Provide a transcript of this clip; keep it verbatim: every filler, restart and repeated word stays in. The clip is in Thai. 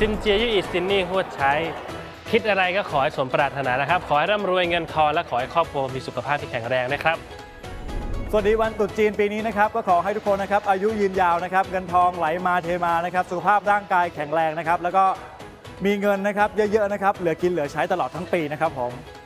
ซินเจียยี่อีซินนี่หัวใช้คิดอะไรก็ขอให้สมปรารถนานะครับขอให้ร่ำรวยเงินทองและขอให้ครอบครัวมีสุขภาพที่แข็งแรงนะครับสวัสดีวันตรุษจีนปีนี้นะครับก็ขอให้ทุกคนนะครับอายุยืนยาวนะครับเงินทองไหลมาเทมานะครับสุขภาพร่างกายแข็งแรงนะครับแล้วก็มีเงินนะครับเยอะๆนะครับเหลือกินเหลือใช้ตลอดทั้งปีนะครับผม